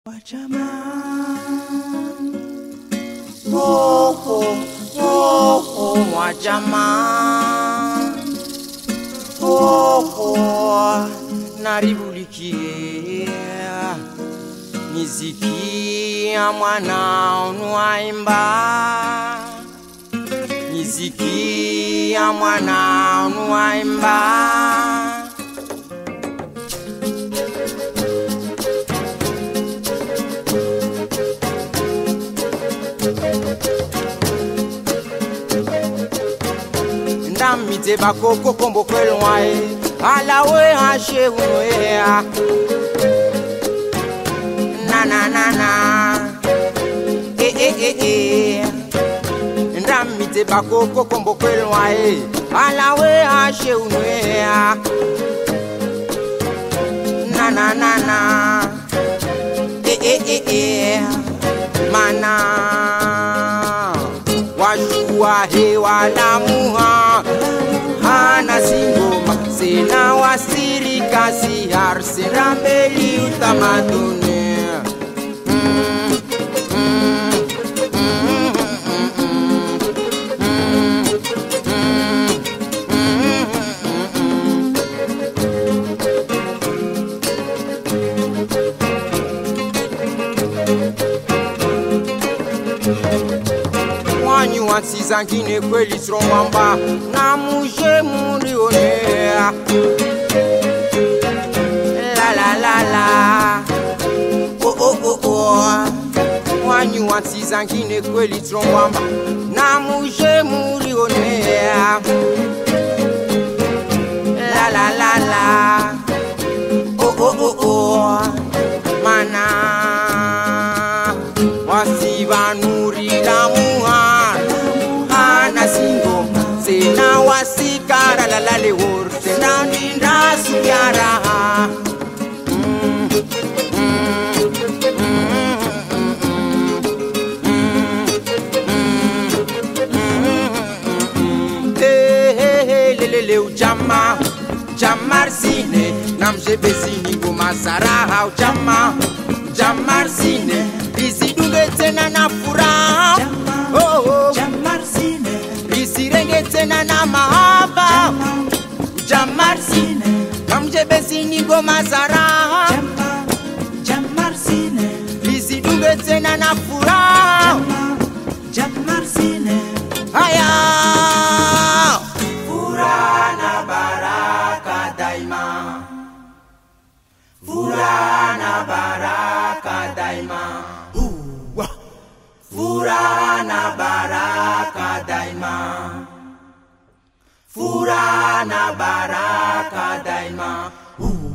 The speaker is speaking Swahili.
Naribulikia miziki ya mwana unuaimba, miziki ya mwana unuaimba. Ndamite bakoko kombo kwelwae alawe hashe unoea na na na na Ndamite bakoko kombo kwelwae alawe hashe unoea na na na na mana washua hewa lamuha hana singoma sena wasiri kasi harsena beli utamaduni Wanyu wansiza ngine kweli tromamba na muje murionea la la la la Wanyu wansiza ngine kweli tromamba na muje murionea la la la la mana wasivanurila sena wasikara la la le wor sena ninda suyara le ujama jamar sine namje bezini goma saraha ujama jamar sine bizidunge tena na furaha jamar sine bizirenge tena na mahaba jamar sine namje bezini goma saraha jamar sine bizidunge tena na furaha jamar sine haya Furana baraka daima, Furana baraka daima, Furana baraka daima, Furana baraka daima.